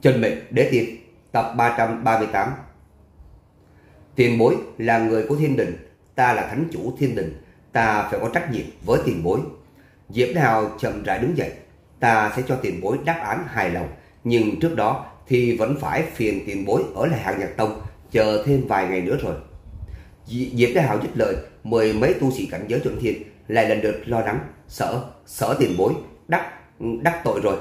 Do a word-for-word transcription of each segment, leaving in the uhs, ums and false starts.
Chân mệnh đế tiên, tập ba trăm ba mươi tám. Tiền bối là người của thiên đình, ta là thánh chủ thiên đình, ta phải có trách nhiệm với tiền bối. Diệp Đế Hào chậm rãi đứng dậy. Ta sẽ cho tiền bối đáp án hài lòng, nhưng trước đó thì vẫn phải phiền tiền bối ở lại Hạng Nhạc Tông chờ thêm vài ngày nữa rồi. Diệp Đế Hào dứt lời, mười mấy tu sĩ cảnh giới chuẩn thiên lại lần lượt lo lắng, sợ sợ tiền bối đắc đắc tội rồi.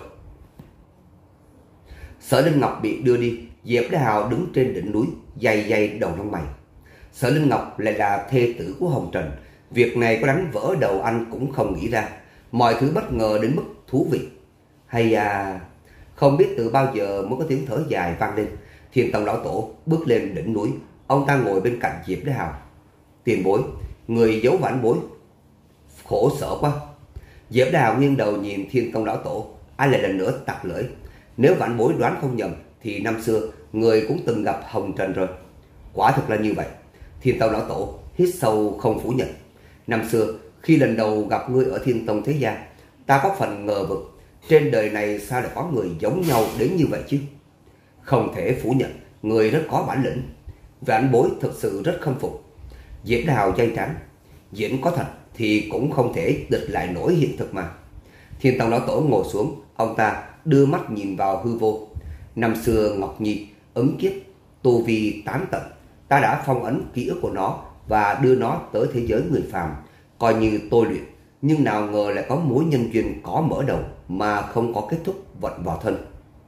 Sở Linh Ngọc bị đưa đi, Diệp Đế Hào đứng trên đỉnh núi, day day đầu lông mày. Sở Linh Ngọc lại là thê tử của Hồng Trần, việc này có đánh vỡ đầu anh cũng không nghĩ ra. Mọi thứ bất ngờ đến mức thú vị. Hay à, không biết từ bao giờ mới có tiếng thở dài vang lên. Thiên Tông lão tổ bước lên đỉnh núi, ông ta ngồi bên cạnh Diệp Đế Hào. Tiền bối, người giấu vãn bối khổ sở quá. Diệp Đế Hào nghiêng đầu nhìn Thiên Tông lão tổ, ai lại lần nữa tặc lưỡi. Nếu vãn bối đoán không nhầm thì năm xưa người cũng từng gặp Hồng Trần rồi. Quả thực là như vậy. Thiên Tông lão tổ hít sâu không phủ nhận. Năm xưa khi lần đầu gặp ngươi ở Thiên Tông thế gia, ta có phần ngờ vực, trên đời này sao lại có người giống nhau đến như vậy chứ. Không thể phủ nhận, người rất có bản lĩnh. Vãn bối thực sự rất khâm phục. Diệp Đế Hào dây trán. Diễn có thật thì cũng không thể địch lại nổi hiện thực mà. Thiên Tông lão tổ ngồi xuống, ông ta đưa mắt nhìn vào hư vô. Năm xưa Ngọc Nhi ứng kiếp, tu vi tán tận, ta đã phong ấn ký ức của nó và đưa nó tới thế giới người phàm, coi như tôi luyện. Nhưng nào ngờ lại có mối nhân duyên có mở đầu mà không có kết thúc vận vào thân.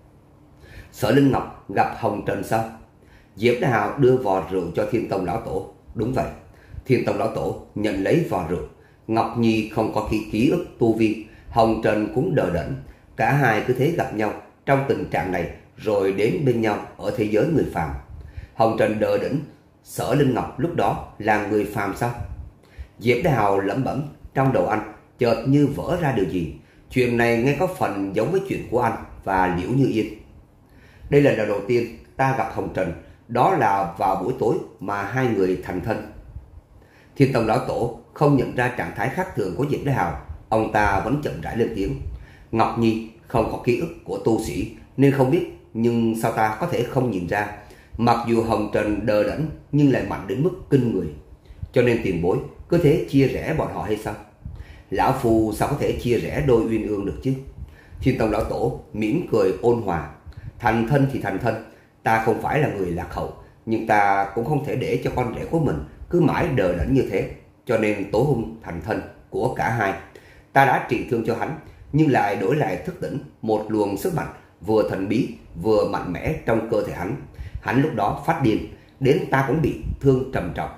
Sở Linh Ngọc gặp Hồng Trần sao? Diệp Đế Hào đưa vò rượu cho Thiên Tông lão tổ. Đúng vậy. Thiên Tông lão tổ nhận lấy vò rượu. Ngọc Nhi không có ký, ký ức tu vi, Hồng Trần cũng đờ đẫn. Cả hai cứ thế gặp nhau trong tình trạng này rồi đến bên nhau ở thế giới người phàm. Hồng Trần đờ đẫn, Sở Linh Ngọc lúc đó là người phàm sao? Diệp Đế Hào lẩm bẩm, trong đầu anh chợt như vỡ ra điều gì. Chuyện này nghe có phần giống với chuyện của anh và Liễu Như Yên. Đây là lần đầu tiên ta gặp Hồng Trần, đó là vào buổi tối mà hai người thành thân. Thiên Tông lão tổ không nhận ra trạng thái khác thường của Diệp Đế Hào, ông ta vẫn chậm rãi lên tiếng. Ngọc Nhi không có ký ức của tu sĩ nên không biết, nhưng sao ta có thể không nhìn ra. Mặc dù Hồng Trần đờ đẫn nhưng lại mạnh đến mức kinh người. Cho nên tiền bối có thể chia rẽ bọn họ hay sao? Lão Phu sao có thể chia rẽ đôi uyên ương được chứ? Thiên Tông lão tổ mỉm cười ôn hòa. Thành thân thì thành thân, ta không phải là người lạc hậu, nhưng ta cũng không thể để cho con rể của mình cứ mãi đờ đẫn như thế. Cho nên tối hôm thành thân của cả hai, ta đã trị thương cho hắn, nhưng lại đổi lại thức tỉnh một luồng sức mạnh vừa thần bí vừa mạnh mẽ trong cơ thể hắn. Hắn lúc đó phát điên, đến ta cũng bị thương trầm trọng.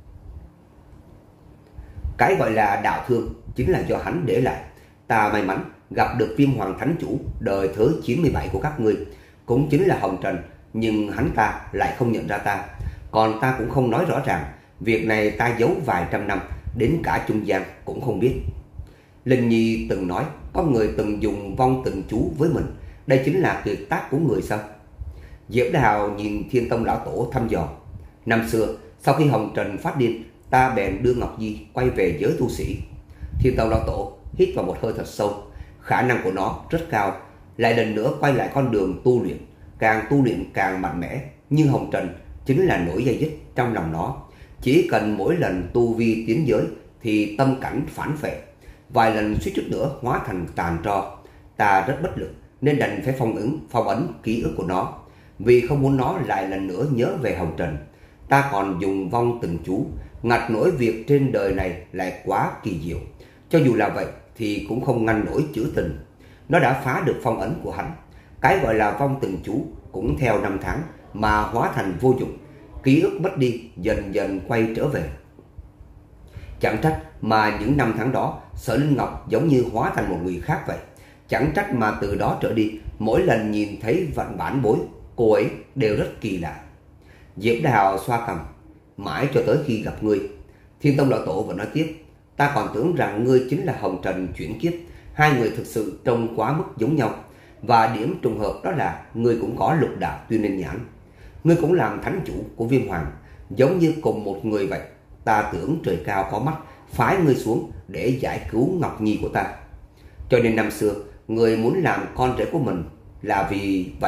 Cái gọi là đạo thương chính là do hắn để lại. Ta may mắn gặp được Viêm Hoàng Thánh Chủ đời thứ chín mươi bảy của các ngươi, cũng chính là Hồng Trần, nhưng hắn ta lại không nhận ra ta. Còn ta cũng không nói rõ ràng, việc này ta giấu vài trăm năm, đến cả Trung Giang cũng không biết. Linh Nhi từng nói có người từng dùng vong tình chú với mình, đây chính là tuyệt tác của người sao? Diệp Đế Hào nhìn Thiên Tông lão tổ thăm dò. Năm xưa sau khi Hồng Trần phát điên, ta bèn đưa Ngọc Nhi quay về giới tu sĩ. Thiên Tông lão tổ hít vào một hơi thật sâu. Khả năng của nó rất cao, lại lần nữa quay lại con đường tu luyện, càng tu luyện càng mạnh mẽ. Nhưng Hồng Trần chính là nỗi dây dứt trong lòng nó. Chỉ cần mỗi lần tu vi tiến giới thì tâm cảnh phản phệ, vài lần suýt chút nữa hóa thành tàn tro. Ta rất bất lực nên đành phải phong ứng phong ấn ký ức của nó, vì không muốn nó lại lần nữa nhớ về Hồng Trần. Ta còn dùng vong tình chú, ngặt nổi việc trên đời này lại quá kỳ diệu. Cho dù là vậy thì cũng không ngăn nổi chữ tình. Nó đã phá được phong ấn của hắn. Cái gọi là vong tình chú cũng theo năm tháng mà hóa thành vô dụng. Ký ức mất đi, dần dần quay trở về. Chẳng trách mà những năm tháng đó Sở Linh Ngọc giống như hóa thành một người khác vậy. Chẳng trách mà từ đó trở đi, mỗi lần nhìn thấy vận bản bối, cô ấy đều rất kỳ lạ. Diệp Đế Hào xoa cằm. Mãi cho tới khi gặp ngươi, Thiên Tông lão tổ vẫn nói tiếp, ta còn tưởng rằng ngươi chính là Hồng Trần chuyển kiếp. Hai người thực sự trông quá mức giống nhau. Và điểm trùng hợp đó là ngươi cũng có lục đạo Tuyên Ninh nhãn. Ngươi cũng làm thánh chủ của Viêm Hoàng, giống như cùng một người vậy. Ta tưởng trời cao có mắt, phái ngươi xuống để giải cứu Ngọc Nhi của ta. Cho nên năm xưa ngươi muốn làm con rể của mình là vì vậy,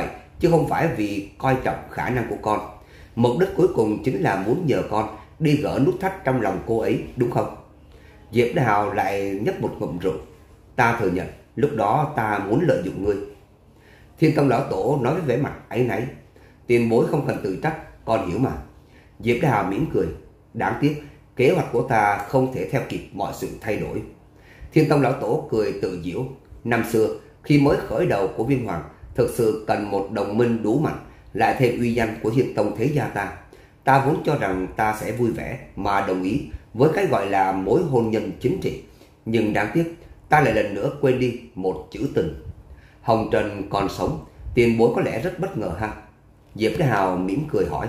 chứ không phải vì coi trọng khả năng của con. Mục đích cuối cùng chính là muốn nhờ con đi gỡ nút thắt trong lòng cô ấy, đúng không? Diệp Đào Hào lại nhấp một ngụm rượu. Ta thừa nhận, lúc đó ta muốn lợi dụng ngươi. Thiên Tông lão tổ nói với vẻ mặt áy náy. Tiền bối không cần tự trách, con hiểu mà. Diệp Đào Hào mỉm cười. Đáng tiếc, kế hoạch của ta không thể theo kịp mọi sự thay đổi. Thiên Tông lão tổ cười tự giễu. Năm xưa, khi mới khởi đầu của Viên Hoàng, thực sự cần một đồng minh đủ mạnh, lại thêm uy danh của Thiên Tông thế gia ta. Ta vốn cho rằng ta sẽ vui vẻ mà đồng ý với cái gọi là mối hôn nhân chính trị. Nhưng đáng tiếc, ta lại lần nữa quên đi một chữ tình. Hồng Trần còn sống, tiền bối có lẽ rất bất ngờ ha? Diệp Cái Hào mỉm cười hỏi.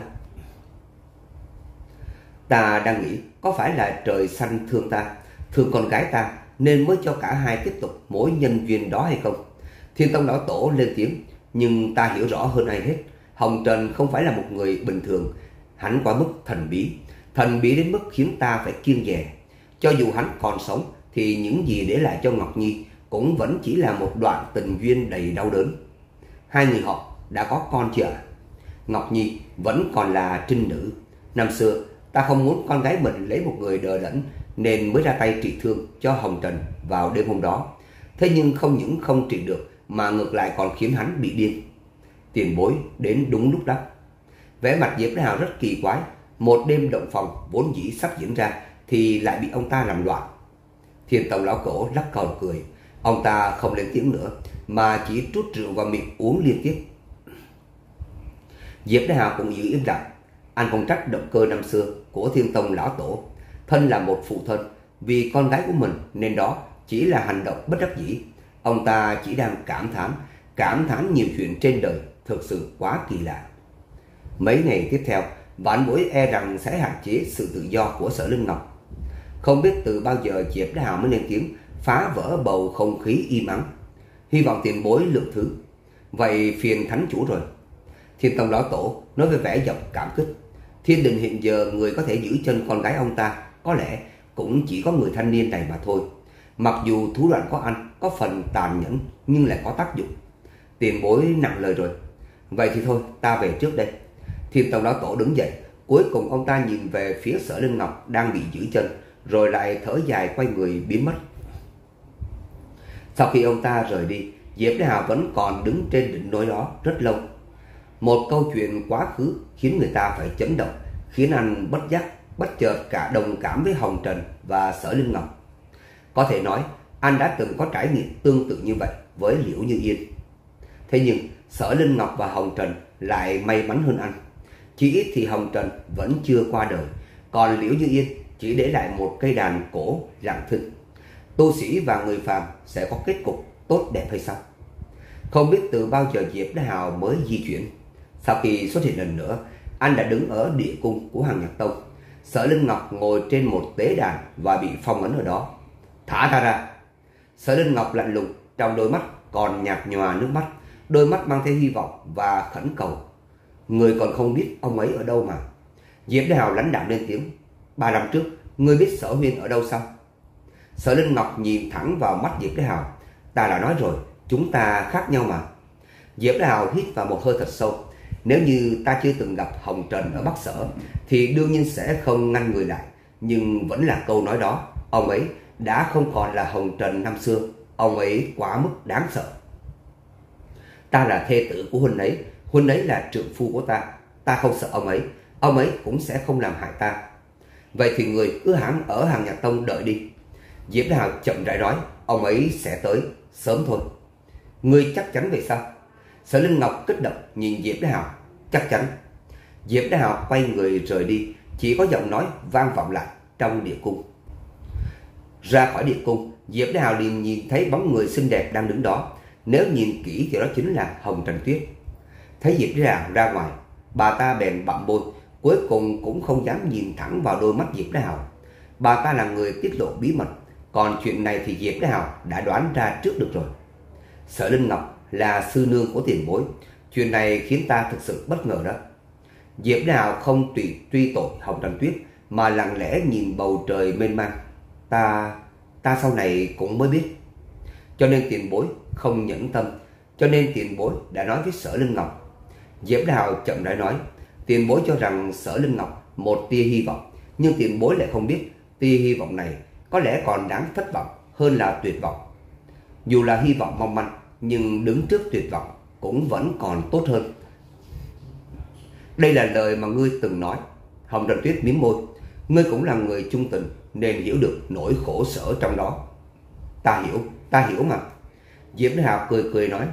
Ta đang nghĩ có phải là trời xanh thương ta, thương con gái ta, nên mới cho cả hai tiếp tục mối nhân duyên đó hay không? Thiên Tông lão tổ lên tiếng. Nhưng ta hiểu rõ hơn ai hết, Hồng Trần không phải là một người bình thường. Hắn quá mức thần bí, thần bí đến mức khiến ta phải kiêng dè. Cho dù hắn còn sống thì những gì để lại cho Ngọc Nhi cũng vẫn chỉ là một đoạn tình duyên đầy đau đớn. Hai người họ đã có con chưa ạ? Ngọc Nhi vẫn còn là trinh nữ. Năm xưa ta không muốn con gái mình lấy một người đờ đẫn, nên mới ra tay trị thương cho Hồng Trần vào đêm hôm đó. Thế nhưng không những không trị được, mà ngược lại còn khiến hắn bị điên. Tiền bối đến đúng lúc đó. Vẻ mặt Diệp Đào Hào rất kỳ quái. Một đêm động phòng vốn dĩ sắp diễn ra thì lại bị ông ta làm loạn. Thiên Tông lão cổ lắc đầu cười. Ông ta không lên tiếng nữa, mà chỉ trút rượu vào miệng uống liên tiếp. Diệp Đào Hào cũng giữ im lặng. Anh không trách động cơ năm xưa của Thiên Tông lão tổ. Thân là một phụ thân, vì con gái của mình nên đó chỉ là hành động bất đắc dĩ. Ông ta chỉ đang cảm thán, cảm thán nhiều chuyện trên đời thực sự quá kỳ lạ. Mấy ngày tiếp theo, vãn bối e rằng sẽ hạn chế sự tự do của Sở Linh Ngọc. Không biết từ bao giờ Diệp Đào Hào mới lên tiếng, phá vỡ bầu không khí im ắng. Hy vọng tiền bối lượng thứ. Vậy phiền thánh chủ rồi. Thiên Tông lão tổ nói với vẻ giọng cảm kích. Thiên đình hiện giờ người có thể giữ chân con gái ông ta có lẽ cũng chỉ có người thanh niên này mà thôi. Mặc dù thủ đoạn của anh có phần tàn nhẫn nhưng lại có tác dụng. Tiền bối nặng lời rồi. Vậy thì thôi, ta về trước đây. Thiên Tông lão tổ đứng dậy. Cuối cùng ông ta nhìn về phía Sở Linh Ngọc đang bị giữ chân, rồi lại thở dài quay người biến mất. Sau khi ông ta rời đi, Diệp Đào Hào vẫn còn đứng trên đỉnh núi đó rất lâu. Một câu chuyện quá khứ khiến người ta phải chấn động, khiến anh bất giác bất chợt cả đồng cảm với Hồng Trần và Sở Linh Ngọc. Có thể nói anh đã từng có trải nghiệm tương tự như vậy với Liễu Như Yên. Thế nhưng Sở Linh Ngọc và Hồng Trần lại may mắn hơn anh. Chỉ ít thì Hồng Trần vẫn chưa qua đời, còn Liễu Như Yên chỉ để lại một cây đàn cổ lặng thinh. Tu sĩ và người phàm sẽ có kết cục tốt đẹp hay sao? Không biết từ bao giờ Diệp Đào Hào mới di chuyển. Sau khi xuất hiện lần nữa, anh đã đứng ở địa cung của Hằng Nhạc Tông. Sở Linh Ngọc ngồi trên một tế đàn và bị phong ấn ở đó. Thả ta ra. Sở Linh Ngọc lạnh lùng, trong đôi mắt còn nhạt nhòa nước mắt, đôi mắt mang theo hy vọng và khẩn cầu. Người còn không biết ông ấy ở đâu mà. Diệp Đào Hào lãnh đạm lên tiếng. Ba năm trước, ngươi biết Sở Huyên ở đâu sao? Sở Linh Ngọc nhìn thẳng vào mắt Diệp Đào Hào. Ta đã nói rồi, chúng ta khác nhau mà. Diệp Đào Hào hít vào một hơi thật sâu. Nếu như ta chưa từng gặp Hồng Trần ở Bắc Sở thì đương nhiên sẽ không ngăn người lại. Nhưng vẫn là câu nói đó, ông ấy đã không còn là Hồng Trần năm xưa. Ông ấy quá mức đáng sợ. Ta là thê tử của huynh ấy, huynh ấy là trượng phu của ta. Ta không sợ ông ấy, ông ấy cũng sẽ không làm hại ta. Vậy thì người cứ hãng ở Hằng Nhạc Tông đợi đi. Diệp Đào Hào chậm rãi nói. Ông ấy sẽ tới sớm thôi. Ngươi chắc chắn vậy sao? Sở Linh Ngọc kích động nhìn Diệp Đào Hào. Chắc chắn. Diệp Đào Hào quay người rời đi. Chỉ có giọng nói vang vọng lại trong địa cung. Ra khỏi địa cung, Diệp Đào Hào liền nhìn thấy bóng người xinh đẹp đang đứng đó. Nếu nhìn kỹ thì đó chính là Hồng Trần Tuyết. Thấy Diệp Đào Hào ra ngoài, bà ta bèn bặm môi, cuối cùng cũng không dám nhìn thẳng vào đôi mắt Diệp Đào Hào. Bà ta là người tiết lộ bí mật, còn chuyện này thì Diệp Đào Hào đã đoán ra trước được rồi. Sở Linh Ngọc là sư nương của tiền bối, chuyện này khiến ta thực sự bất ngờ đó. Diệp Đào Hào không tùy truy tội Hồng Trần Tuyết, mà lặng lẽ nhìn bầu trời mênh mang. Ta, ta sau này cũng mới biết. Cho nên tiền bối không nhẫn tâm, cho nên tiền bối đã nói với Sở Linh Ngọc. Diệp Đại Hào chậm rãi nói, tiền bối cho rằng Sở Linh Ngọc một tia hy vọng, nhưng tiền bối lại không biết tia hy vọng này có lẽ còn đáng thất vọng hơn là tuyệt vọng. Dù là hy vọng mong manh, nhưng đứng trước tuyệt vọng cũng vẫn còn tốt hơn. Đây là lời mà ngươi từng nói. Hồng Trần Tuyết mím môi, ngươi cũng là người trung tình nên hiểu được nỗi khổ sở trong đó. Ta hiểu, ta hiểu mà. Diệp Đại Hào cười cười nói,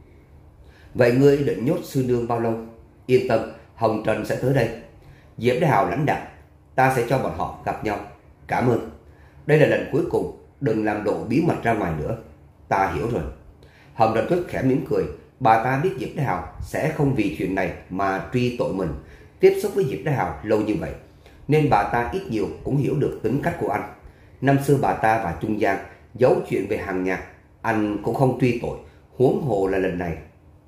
vậy ngươi định nhốt sư nương bao lâu? Yên tâm, Hồng Trần sẽ tới đây. Diệp Đại Hào lãnh đạm, ta sẽ cho bọn họ gặp nhau. Cảm ơn. Đây là lần cuối cùng, đừng làm lộ bí mật ra ngoài nữa. Ta hiểu rồi. Hồng Trần Tuyết khẽ mỉm cười. Bà ta biết Diệp Đại Hào sẽ không vì chuyện này mà truy tội mình. Tiếp xúc với Diệp Đại Hào lâu như vậy, nên bà ta ít nhiều cũng hiểu được tính cách của anh. Năm xưa bà ta và Trung Giang giấu chuyện về hàng nhạc, anh cũng không truy tội, huống hồ là lần này.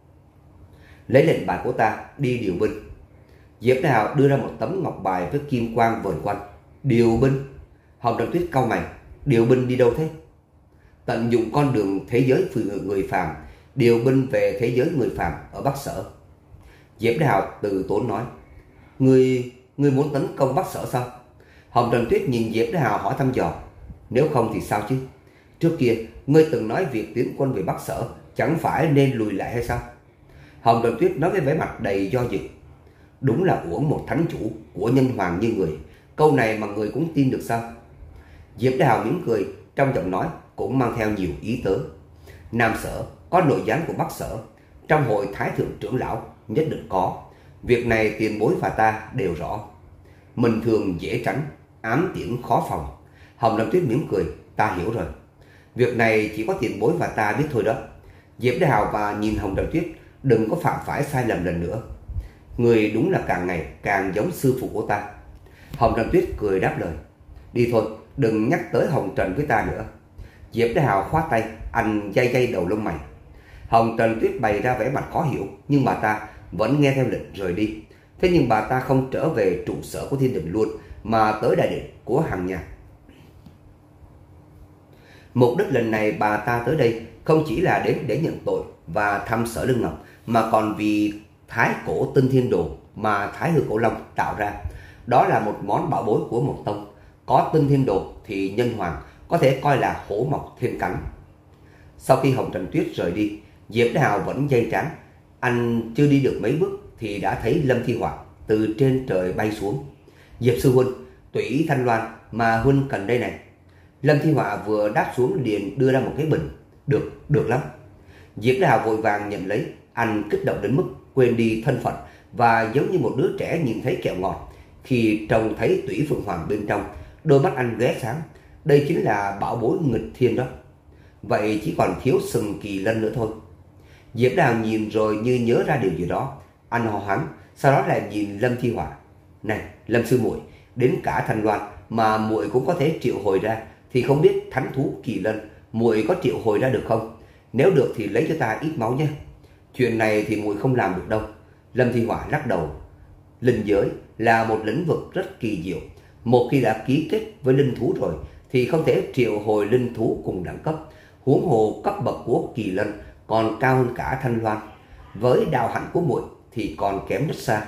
Lấy lệnh bài của ta đi điều binh. Diệp Đại Hào đưa ra một tấm ngọc bài với kim quang vờn quanh. Điều binh? Hồng Trần Tuyết cau mày, điều binh đi đâu thế? Tận dụng con đường thế giới người phàm, điều binh về thế giới người phàm ở Bắc Sở. Diệp Đại Hào từ tốn nói, Ngươi, ngươi muốn tấn công Bắc Sở sao? Hồng Trần Tuyết nhìn Diệp Đại Hào hỏi thăm dò, nếu không thì sao chứ? Trước kia ngươi từng nói việc tiến quân về Bắc Sở chẳng phải nên lùi lại hay sao? Hồng Trần Tuyết nói với vẻ mặt đầy do dự, đúng là uổng một thánh chủ của nhân hoàng như người, câu này mà người cũng tin được sao? Diệp Đại Hào mỉm cười, trong giọng nói cũng mang theo nhiều ý tứ. Nam Sở có nội gián của Bắc Sở, trong hội Thái Thượng trưởng lão nhất định có. Việc này tiền bối và ta đều rõ. Mình thường dễ tránh, ám tiễn khó phòng. Hồng Trần Tuyết mỉm cười, ta hiểu rồi. Việc này chỉ có tiền bối và ta biết thôi đó. Diệp Đại Hào và nhìn Hồng Trần Tuyết, đừng có phạm phải sai lầm lần nữa. Người đúng là càng ngày càng giống sư phụ của ta. Hồng Trần Tuyết cười đáp lời, đi thôi, đừng nhắc tới Hồng Trần với ta nữa. Diệp Đại Hào khoát tay, anh day day đầu lông mày. Hồng Trần Tuyết bày ra vẻ mặt khó hiểu, nhưng bà ta vẫn nghe theo lệnh rời đi. Thế nhưng bà ta không trở về trụ sở của Thiên Đình luôn, mà tới đại điện của Hằng Nhạc. Mục đích lần này bà ta tới đây không chỉ là đến để nhận tội và thăm Sở Linh Ngọc, mà còn vì Thái Cổ Tinh Thiên Đồ mà Thái Hư Cổ Long tạo ra. Đó là một món bảo bối của một tông. Có Tinh Thiên Đồ thì nhân hoàng có thể coi là hổ mọc thêm cánh. Sau khi Hồng Trần Tuyết rời đi, Diệp Đại Hào vẫn dây trán. Anh chưa đi được mấy bước thì đã thấy Lâm Thi Họa từ trên trời bay xuống. Diệp sư huynh, tủy thanh loan mà huynh cần đây này. Lâm Thi Họa vừa đáp xuống liền đưa ra một cái bình. Được, được lắm. Diệp Đại Hào vội vàng nhận lấy. Anh kích động đến mức quên đi thân phận và giống như một đứa trẻ nhìn thấy kẹo ngọt khi trông thấy tủy phượng hoàng bên trong. Đôi mắt anh lóe sáng. Đây chính là bảo bối nghịch thiên đó. Vậy chỉ còn thiếu sừng kỳ lân nữa thôi. Diệp Đại Hào nhìn rồi như nhớ ra điều gì đó. Anh hò hắng, sau đó lại nhìn Lâm Thi Họa. Này, Lâm sư muội, đến cả Thanh Loan mà muội cũng có thể triệu hồi ra, thì không biết thánh thú kỳ lân muội có triệu hồi ra được không? Nếu được thì lấy cho ta ít máu nhé. Chuyện này thì muội không làm được đâu. Lâm Thi Họa lắc đầu. Linh giới là một lĩnh vực rất kỳ diệu. Một khi đã ký kết với linh thú rồi thì không thể triệu hồi linh thú cùng đẳng cấp. Huống hồ cấp bậc của kỳ lân còn cao hơn cả Thanh Loan. Với đạo hạnh của muội thì còn kém rất xa.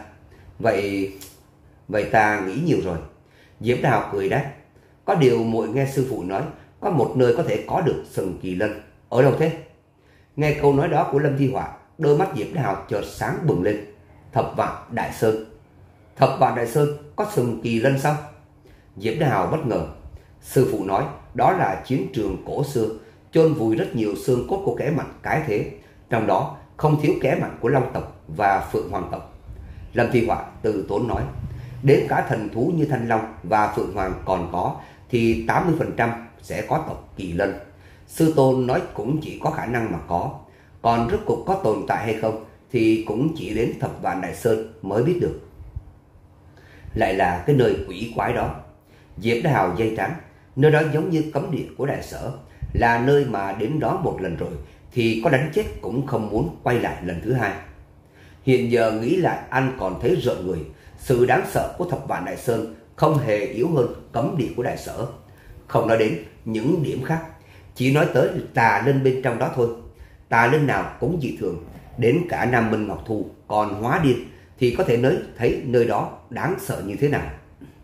Vậy vậy ta nghĩ nhiều rồi. Diệp Đại Hào cười đáp. Có điều muội nghe sư phụ nói có một nơi có thể có được sừng kỳ lân. Ở đâu thế? Nghe câu nói đó của Lâm Thi Họa, đôi mắt Diệp Đại Hào chợt sáng bừng lên. Thập Vạn Đại Sơn. Thập Vạn Đại Sơn có sừng kỳ lân sao? Diệp Đại Hào bất ngờ. Sư phụ nói đó là chiến trường cổ xưa, chôn vùi rất nhiều xương cốt của kẻ mạnh cái thế, trong đó không thiếu kẻ mạnh của Long tộc và Phượng Hoàng tộc. Lâm Thi Họa từ tốn nói, đến cả thần thú như Thanh Long và Phượng Hoàng còn có thì tám mươi phần trăm sẽ có tộc kỳ lân. Sư tôn nói cũng chỉ có khả năng mà có, còn rốt cuộc có tồn tại hay không thì cũng chỉ đến Thập Vạn Đại Sơn mới biết được. Lại là cái nơi quỷ quái đó. Diệp Đại Hào dây trắng. Nơi đó giống như cấm địa của Đại Sở, là nơi mà đến đó một lần rồi thì có đánh chết cũng không muốn quay lại lần thứ hai. Hiện giờ nghĩ lại anh còn thấy rợn người. Sự đáng sợ của Thập Vạn Đại Sơn không hề yếu hơn cấm địa của Đại Sở. Không nói đến những điểm khác, chỉ nói tới tà linh bên trong đó thôi. Tà linh nào cũng dị thường, đến cả Nam Minh Ngọc Thu còn hóa điên thì có thể nói thấy nơi đó đáng sợ như thế nào.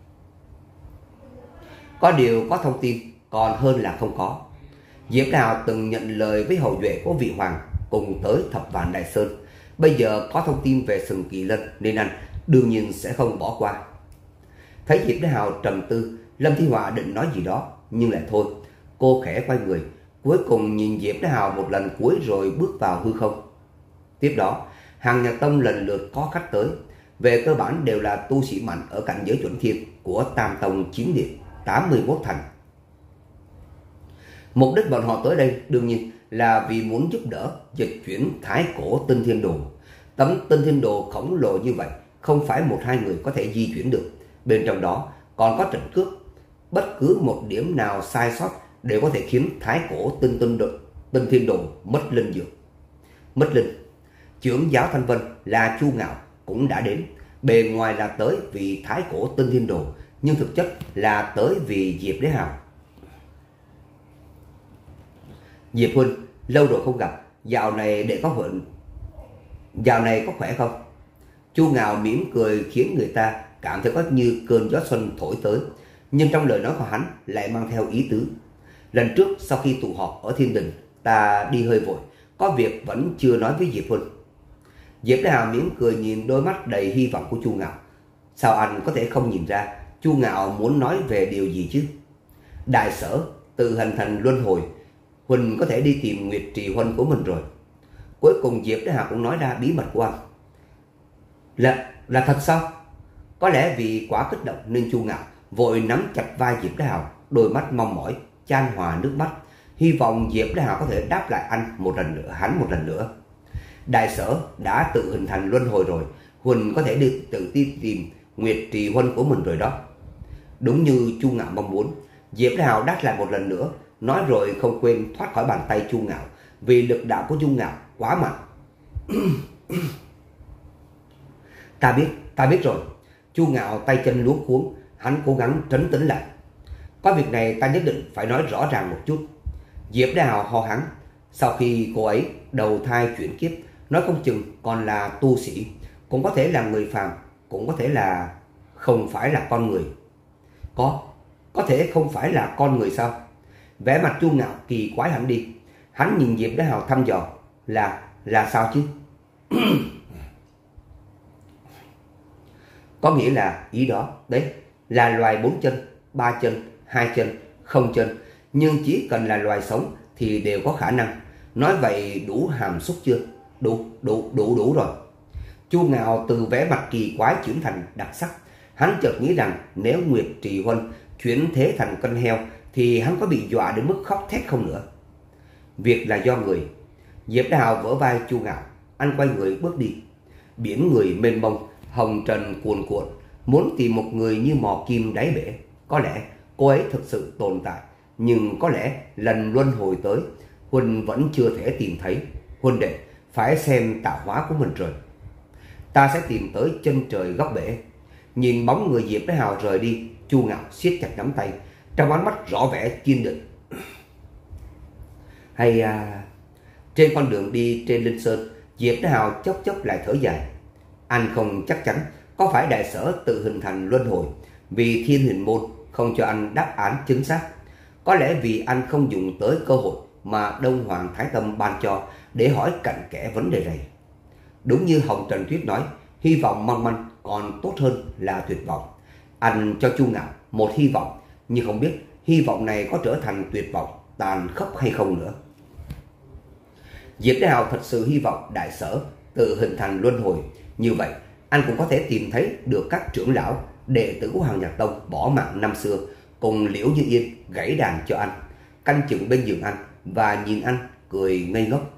Có điều có thông tin còn hơn là không có. Diệp Đào từng nhận lời với hậu duệ của vị hoàng cùng tới Thập Vạn Đại Sơn. Bây giờ có thông tin về Sừng Kỳ Lân nên anh đương nhiên sẽ không bỏ qua. Thấy Diệp Đế Hào trầm tư, Lâm Thi Họa định nói gì đó nhưng lại thôi. Cô khẽ quay người, cuối cùng nhìn Diệp Đế Hào một lần cuối rồi bước vào hư không. Tiếp đó, hàng nhạc tông lần lượt có khách tới. Về cơ bản đều là tu sĩ mạnh ở cảnh giới chuẩn thiên của Tam Tông chín địa, tám mươi mốt thành. Mục đích bọn họ tới đây đương nhiên là vì muốn giúp đỡ dịch chuyển thái cổ tinh thiên đồ. Tấm tinh thiên đồ khổng lồ như vậy không phải một hai người có thể di chuyển được. Bên trong đó còn có trận cước, bất cứ một điểm nào sai sót đều có thể khiến thái cổ tinh tinh đồ, tinh thiên đồ mất linh dược. Mất linh. Trưởng giáo Thanh Vân là Chu Ngạo cũng đã đến. Bề ngoài là tới vì thái cổ tinh thiên đồ, nhưng thực chất là tới vì Diệp Đế Hào. Diệp huynh, lâu rồi không gặp, dạo này để có huận, dạo này có khỏe không? Chu Ngạo mỉm cười khiến người ta cảm thấy có như cơn gió xuân thổi tới, nhưng trong lời nói của hắn lại mang theo ý tứ. Lần trước sau khi tụ họp ở Thiên Đình, ta đi hơi vội, có việc vẫn chưa nói với Diệp huynh. Diệp Đế Hào mỉm cười nhìn đôi mắt đầy hy vọng của Chu Ngạo. Sao anh có thể không nhìn ra Chu Ngạo muốn nói về điều gì chứ? Đại sở tự hình thành luân hồi, huynh có thể đi tìm Nguyệt Trì huynh của mình rồi. Cuối cùng Diệp Đế Hào cũng nói ra bí mật của anh. Là, là thật sao? Có lẽ vì quá kích động nên Chu Ngạo vội nắm chặt vai Diệp Đế Hào, đôi mắt mong mỏi chan hòa nước mắt, hy vọng Diệp Đế Hào có thể đáp lại anh một lần nữa, hắn một lần nữa. Đại sở đã tự hình thành luân hồi rồi, huynh có thể đi tự đi tìm Nguyệt Trì huynh của mình rồi đó. Đúng như Chu Ngạo mong muốn, Diệp Đế Hào đáp lại một lần nữa, nói rồi không quên thoát khỏi bàn tay Chu Ngạo vì lực đạo của Chu Ngạo quá mạnh. Ta biết, ta biết rồi. Chu Ngạo tay chân luống cuống, hắn cố gắng trấn tĩnh lại. Có việc này ta nhất định phải nói rõ ràng một chút. Diệp Đế Hào ho hắn. Sau khi cô ấy đầu thai chuyển kiếp, nói không chừng còn là tu sĩ, cũng có thể là người phàm, cũng có thể là không phải là con người. Có, có thể không phải là con người sao? Vẻ mặt Chu Ngạo kỳ quái hẳn đi. Hắn nhìn Diệp Đế Hào thăm dò. Là, là sao chứ? Có nghĩa là ý đó, đấy, là loài bốn chân, ba chân, hai chân, không chân, nhưng chỉ cần là loài sống thì đều có khả năng. Nói vậy đủ hàm xúc chưa? Đủ, đủ, đủ, đủ rồi. Chu Ngạo từ vẻ mặt kỳ quái chuyển thành đặc sắc. Hắn chợt nghĩ rằng nếu Nguyệt Trì huynh chuyển thế thành con heo thì hắn có bị dọa đến mức khóc thét không nữa. Việc là do người. Diệp Đế Hào vỡ vai Chu Ngạo, anh quay người bước đi. Biển người mênh mông, hồng trần cuồn cuộn, muốn tìm một người như mò kim đáy bể. Có lẽ cô ấy thực sự tồn tại, nhưng có lẽ lần luân hồi tới, huynh vẫn chưa thể tìm thấy. Huynh đệ phải xem tạo hóa của mình rồi. Ta sẽ tìm tới chân trời góc bể. Nhìn bóng người Diệp Đế Hào rời đi, Chu Ngạo siết chặt nắm tay, trong ánh mắt rõ vẻ kiên định. Hay à... Trên con đường đi trên Linh Sơn, Diệp Đế Hào chốc chốc lại thở dài. Anh không chắc chắn có phải đại sở tự hình thành luân hồi vì Thiên Hình Môn không cho anh đáp án chính xác. Có lẽ vì anh không dùng tới cơ hội mà Đông Hoàng Thái Tâm ban cho để hỏi cặn kẽ vấn đề này. Đúng như Hồng Trần Tuyết nói, hy vọng mong manh còn tốt hơn là tuyệt vọng. Anh cho Chu Ngạo một hy vọng, nhưng không biết hy vọng này có trở thành tuyệt vọng tàn khốc hay không nữa. Diệp Đế Hào thật sự hy vọng đại sở tự hình thành luân hồi. Như vậy anh cũng có thể tìm thấy được các trưởng lão đệ tử của Hàng Nhạc Tông bỏ mạng năm xưa cùng Liễu Như Yên gãy đàn cho anh, canh chừng bên giường anh và nhìn anh cười ngây ngốc.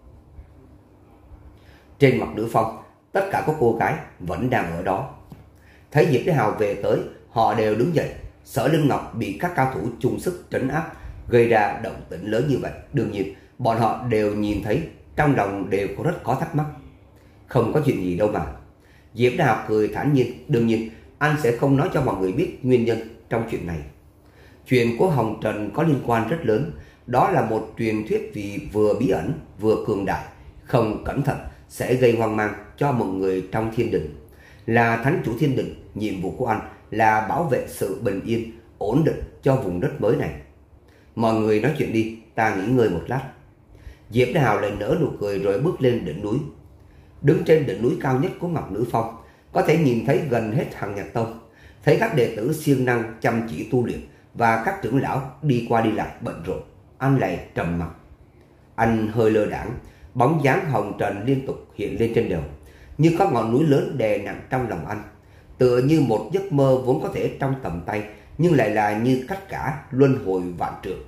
Trên mặt Nữ Phong, tất cả các cô gái vẫn đang ở đó. Thấy Diệp Đế Hào về tới, họ đều đứng dậy. Sở Linh Ngọc bị các cao thủ chung sức trấn áp, gây ra động tĩnh lớn như vậy. Đương nhiên bọn họ đều nhìn thấy, trong lòng đều có rất có thắc mắc. Không có chuyện gì đâu mà. Diệp Đế Hào cười thản nhiên. Đương nhiên anh sẽ không nói cho mọi người biết nguyên nhân trong chuyện này. Chuyện của Hồng Trần có liên quan rất lớn. Đó là một truyền thuyết vì vừa bí ẩn vừa cường đại. Không cẩn thận sẽ gây hoang mang cho mọi người trong thiên đình. Là thánh chủ thiên đình, nhiệm vụ của anh là bảo vệ sự bình yên, ổn định cho vùng đất mới này. Mọi người nói chuyện đi, ta nghỉ ngơi một lát. Diệp Đại Hào lại nở nụ cười rồi bước lên đỉnh núi. Đứng trên đỉnh núi cao nhất của Ngọc Nữ Phong, có thể nhìn thấy gần hết Hằng Nhạc Tông, thấy các đệ tử siêng năng chăm chỉ tu luyện và các trưởng lão đi qua đi lại bận rộn. Anh lại trầm mặc. Anh hơi lơ đãng, bóng dáng hồng trần liên tục hiện lên trên đầu, như các ngọn núi lớn đè nặng trong lòng anh, tựa như một giấc mơ vốn có thể trong tầm tay, nhưng lại là như cắt cả luân hồi vạn trượng.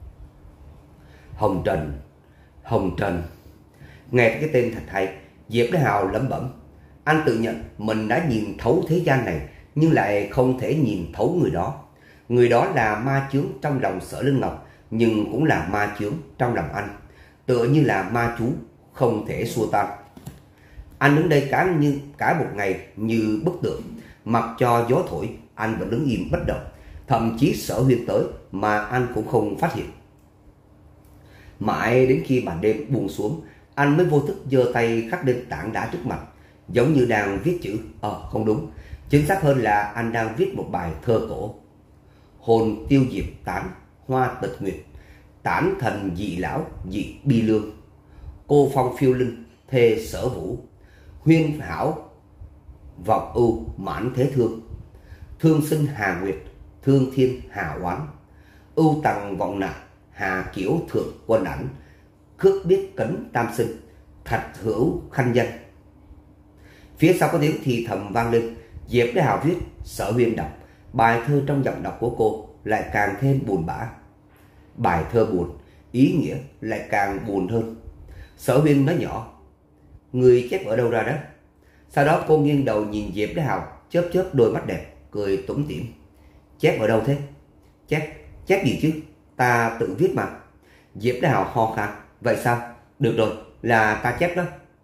Hồng Trần, Hồng Trần. Nghe cái tên thật hay, Diệp Đại Hào lẩm bẩm. Anh tự nhận mình đã nhìn thấu thế gian này, nhưng lại không thể nhìn thấu người đó. Người đó là ma chướng trong lòng Sở Linh Ngọc, nhưng cũng là ma chướng trong lòng anh, tựa như là ma chú không thể xua tan. Anh đứng đây cả như cả một ngày như bức tượng, mặc cho gió thổi, anh vẫn đứng im bất động. Thậm chí Sở Huyên tới mà anh cũng không phát hiện. Mãi đến khi màn đêm buông xuống, anh mới vô thức giơ tay khắc lên tảng đá trước mặt, giống như đang viết chữ. Ờ không đúng, chính xác hơn là anh đang viết một bài thơ cổ. Hồn tiêu diệt tán, hoa tịch nguyệt, tán thần dị lão dị bi lương. Cô phong phiêu linh, thê sở vũ, huyên hảo vọng ưu mãn thế thương. Thương sinh hà nguyệt, thương thiên hà oán, ưu tằng vọng nạn, hà kiểu thượng quân ảnh. Khước biết cấn tam sinh, thạch hữu khanh danh. Phía sau có tiếng thì thầm vang lên. Diệp Đại Hào viết, Sở Huyên đọc. Bài thơ trong giọng đọc của cô lại càng thêm buồn bã. Bài thơ buồn, ý nghĩa lại càng buồn hơn. Sở Huyên nói nhỏ, người chép ở đâu ra đó? Sau đó cô nghiêng đầu nhìn Diệp Đại Hào, chớp chớp đôi mắt đẹp, cười tủm tỉm. Chép ở đâu thế? Chép, chép gì chứ? Ta tự viết mà. Diệp Đại Hào ho khan. Vậy sao? Được rồi, là ta chép đó.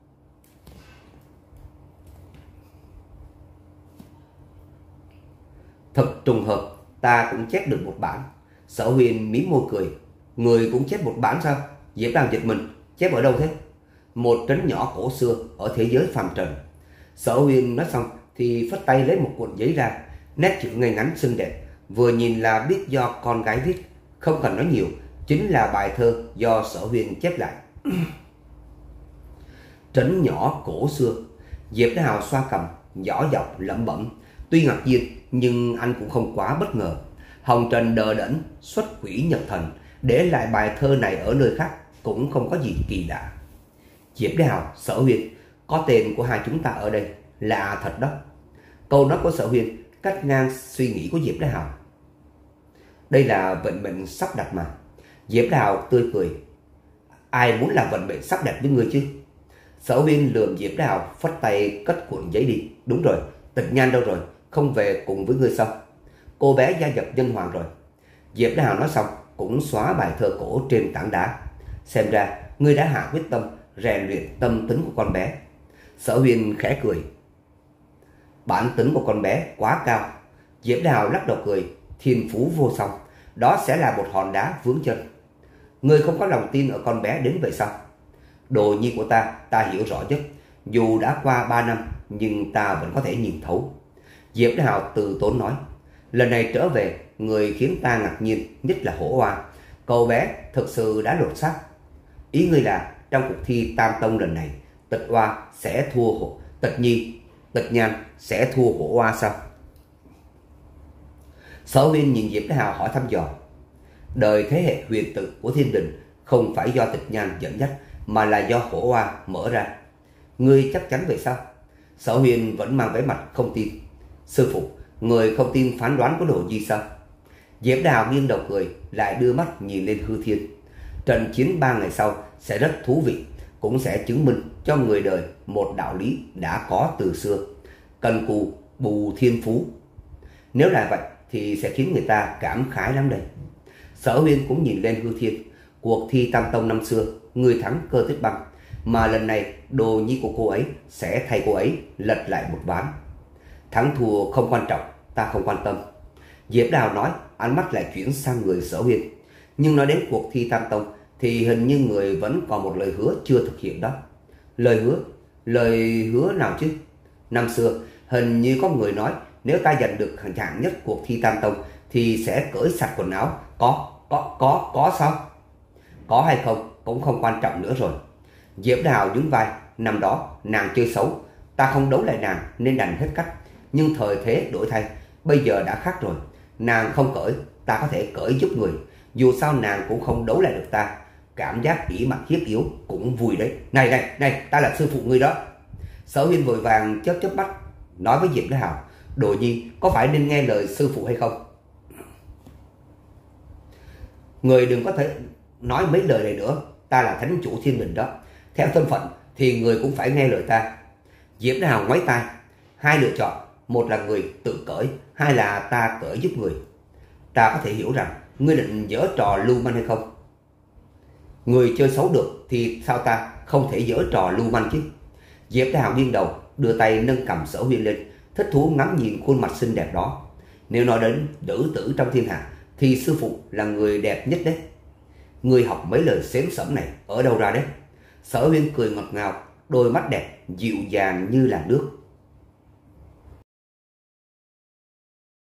Thật trùng hợp, ta cũng chép được một bản. Sở Huyên mím môi cười. Người cũng chép một bản sao? Diệp Đại Hào giật mình. Chép ở đâu thế? Một trấn nhỏ cổ xưa ở thế giới phàm trần. Sở Huyên nói xong thì phất tay lấy một cuộn giấy ra. Nét chữ ngay ngắn xinh đẹp, vừa nhìn là biết do con gái viết. Không cần nói nhiều, chính là bài thơ do Sở Huyên chép lại. Trấn nhỏ cổ xưa. Diệp Đại Hào xoa cằm, nhỏ giọng lẩm bẩm. Tuy ngạc nhiên nhưng anh cũng không quá bất ngờ. Hồng Trần đờ đẫn xuất quỷ nhập thần, để lại bài thơ này ở nơi khác cũng không có gì kỳ lạ. Diệp Đại Hào, Sở Huyên, có tên của hai chúng ta ở đây, lạ thật đó. Câu nói của Sở Huyên cắt ngang suy nghĩ của Diệp Đại Hào. Đây là vận mệnh sắp đặt mà. Diệp Đại Hào tươi cười. Ai muốn làm vận mệnh sắp đặt với người chứ? Sở Huyên lườm Diệp Đại Hào, phất tay cất cuộn giấy đi. Đúng rồi, Tịch Nhan đâu rồi? Không về cùng với ngươi sao? Cô bé gia nhập nhân hoàng rồi. Diệp Đại Hào nói xong cũng xóa bài thơ cổ trên tảng đá. Xem ra ngươi đã hạ quyết tâm rèn luyện tâm tính của con bé. Sở Huyên khẽ cười. Bản tính của con bé quá cao. Diệp Đại Hào lắc đầu cười. Thiên phú vô song, đó sẽ là một hòn đá vướng chân. Ngươi không có lòng tin ở con bé đến vậy sao? Đồ nhi của ta, ta hiểu rõ nhất. Dù đã qua ba năm nhưng ta vẫn có thể nhìn thấu. Diệp Đại Hào từ tốn nói. Lần này trở về, người khiến ta ngạc nhiên nhất là Hổ Oa. Cậu bé thực sự đã lột xác. Ý ngươi là trong cuộc thi Tam Tông lần này, Tịch Oa sẽ thua Hổ, Tịch Nhi, Tịch Nhan sẽ thua Hổ Oa sao? Sở Huyên nhìn Diệp Đại Hào hỏi thăm dò. Đời thế hệ huyền tự của thiên đình không phải do Tịch Nhan dẫn dắt, mà là do Hổ Oa mở ra. Ngươi chắc chắn vậy sao? Sở Huyên vẫn mang vẻ mặt không tin. Sư phụ, người không tin phán đoán của Đồ Nhi sao? Diệp Đại Hào nghiêng đầu cười, lại đưa mắt nhìn lên hư thiên. Trận chiến ba ngày sau sẽ rất thú vị, cũng sẽ chứng minh cho người đời một đạo lý đã có từ xưa. Cần cù bù thiên phú. Nếu là vậy thì sẽ khiến người ta cảm khái lắm đây. Sở Huyên cũng nhìn lên hư thiên. Cuộc thi Tam Tông năm xưa, người thắng Cơ Tuyết Băng, mà lần này Đồ Nhi của cô ấy sẽ thay cô ấy lật lại một ván. Thắng thua không quan trọng, ta không quan tâm. Diệp Đại Hào nói, ánh mắt lại chuyển sang người Sở Huyên. Nhưng nói đến cuộc thi Tam Tông thì hình như người vẫn còn một lời hứa chưa thực hiện đó. Lời hứa? Lời hứa nào chứ? Năm xưa, hình như có người nói nếu ta giành được hạng nhất cuộc thi Tam Tông thì sẽ cởi sạch quần áo. Có, có, có, có sao? Có hay không cũng không quan trọng nữa rồi. Diệp Đào Hào nhún vai. Năm đó nàng chơi xấu, ta không đấu lại nàng nên đành hết cách. Nhưng thời thế đổi thay, bây giờ đã khác rồi. Nàng không cởi, ta có thể cởi giúp người. Dù sao nàng cũng không đấu lại được ta. Cảm giác ỷ mặt hiếp yếu cũng vui đấy. Này này này, ta là sư phụ ngươi đó. Sở Huyên vội vàng chớp chớp mắt nói với Diệp Đào Hào. Đồ nhi có phải nên nghe lời sư phụ hay không? Người đừng có thể nói mấy lời này nữa. Ta là thánh chủ thiên đình đó. Theo thân phận thì người cũng phải nghe lời ta. Diệp Đào Hào ngoáy tai. Hai lựa chọn, một là người tự cởi, hai là ta cởi giúp người. Ta có thể hiểu rằng ngươi định giở trò lưu manh hay không? Người chơi xấu được thì sao ta không thể giở trò lưu manh chứ? Diệp Đào Hào nghiêng đầu, đưa tay nâng cầm Sở Huyên lên, thích thú ngắm nhìn khuôn mặt xinh đẹp đó. Nếu nói đến nữ tử trong thiên hạ thì sư phụ là người đẹp nhất đấy. Người học mấy lời xém xẩm này ở đâu ra đấy? Sở Huyên cười ngọt ngào, đôi mắt đẹp dịu dàng như là nước.